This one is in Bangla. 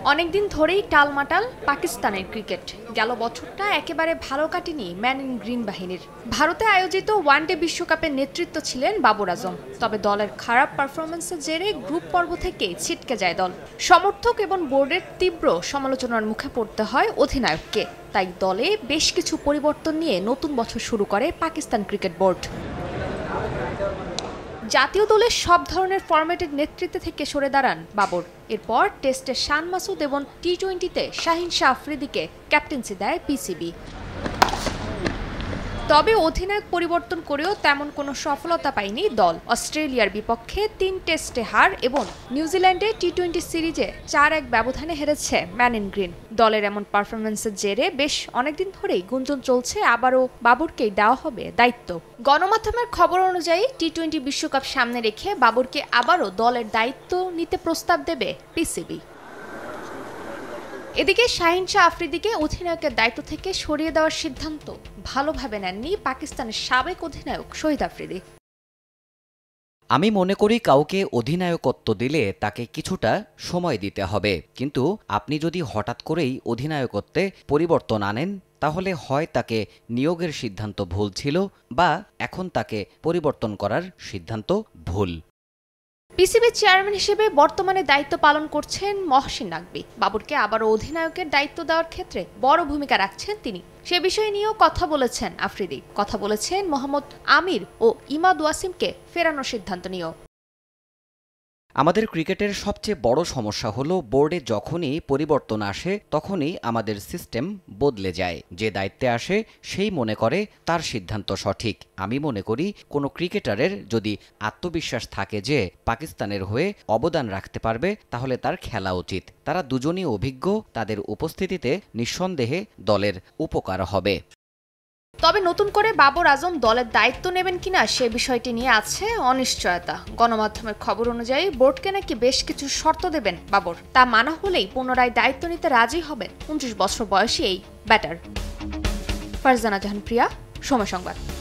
অনেকদিন ধরেই টালমাটাল পাকিস্তানের ক্রিকেট। গেল বছরটা একেবারে ভালো কাটেনি ম্যান ইন গ্রিন বাহিনীর। ভারতে আয়োজিত ওয়ানডে বিশ্বকাপের নেতৃত্ব ছিলেন বাবর আজম। তবে দলের খারাপ পারফরমেন্সের জেরে গ্রুপ পর্ব থেকে ছিটকে যায় দল। সমর্থক এবং বোর্ডের তীব্র সমালোচনার মুখে পড়তে হয় অধিনায়ককে। তাই দলে বেশ কিছু পরিবর্তন নিয়ে নতুন বছর শুরু করে পাকিস্তান ক্রিকেট বোর্ড। জাতীয় দলের সব ধরনের ফরম্যাটের নেতৃত্বে থেকে সরে দাঁড়ান বাবর। এরপর টেস্টে শান মাসুদ এবং টি-20তে শাহিন আফ্রিদিকে ক্যাপ্টেন্সি দেয় পিসিবি। তবে অধিনায়ক পরিবর্তন করেও তেমন কোনো সফলতা পায়নি দল। অস্ট্রেলিয়ার বিপক্ষে 3 টেস্টে হার এবং নিউজিল্যান্ডে টি-20 সিরিজে 4-1 ব্যবধানে হেরেছে ম্যান ইন গ্রিন। দলের এমন পারফরমেন্সের জেরে বেশ অনেকদিন ধরেই গুঞ্জন চলছে আবারও বাবরকেই দেওয়া হবে দায়িত্ব। গণমাধ্যমের খবর অনুযায়ী টি-20 বিশ্বকাপ সামনে রেখে বাবরকে আবারও দলের দায়িত্ব নিতে প্রস্তাব দেবে পিসিবি। এদিকে শাহিন আফ্রিদিকে অধিনায়কের দায়িত্ব থেকে সরিয়ে দেওয়ার সিদ্ধান্ত ভালোভাবে নেননি পাকিস্তানের সাবেক অধিনায়ক শহীদ আফ্রিদি। আমি মনে করি কাউকে অধিনায়কত্ব দিলে তাকে কিছুটা সময় দিতে হবে, কিন্তু আপনি যদি হঠাৎ করেই অধিনায়কত্বে পরিবর্তন আনেন তাহলে হয় তাকে নিয়োগের সিদ্ধান্ত ভুল ছিল বা এখন তাকে পরিবর্তন করার সিদ্ধান্ত ভুল। পিসিবি চেয়ারম্যান হিসেবে বর্তমানে দায়িত্ব পালন করছেন মহসিন নাকবি। বাবরকে আবারও অধিনায়কের দায়িত্ব দেওয়ার ক্ষেত্রে বড় ভূমিকা রাখছেন তিনি। সে বিষয় নিয়েও কথা বলেছেন আফ্রিদি। কথা বলেছেন মোহাম্মদ আমির ও ইমাদ ওয়াসিমকে ফেরানোর সিদ্ধান্ত নিয়েও। আমাদের ক্রিকেটের সবচেয়ে বড় সমস্যা হলো বোর্ডে যখনই পরিবর্তন আসে তখনই আমাদের সিস্টেম বদলে যায়। যে দায়িত্বে আসে সেই মনে করে তার সিদ্ধান্ত সঠিক। আমি মনে করি কোনো ক্রিকেটারের যদি আত্মবিশ্বাস থাকে যে পাকিস্তানের হয়ে অবদান রাখতে পারবে তাহলে তার খেলা উচিত। তারা দুজনই অভিজ্ঞ, তাদের উপস্থিতিতে নিঃসন্দেহে দলের উপকার হবে। তবে নতুন করে বাবর আজম দলের দায়িত্ব নেবেন কিনা সে বিষয়টি নিয়ে আছে অনিশ্চয়তা। গণমাধ্যমের খবর অনুযায়ী বোর্ডকে নাকি বেশ কিছু শর্ত দেবেন বাবর। তা মানা হলেই পুনরায় দায়িত্ব নিতে রাজি হবেন 29 বছর বয়সী এই ব্যাটার। ফারজানা জাহান প্রিয়া, সময় সংবাদ।